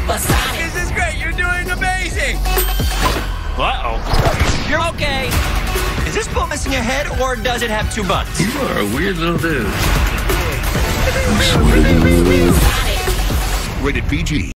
This is great. You're doing amazing. Uh-oh. You're okay. Is this boat missing a head, or does it have two butts? You are a weird little dude. Rated PG.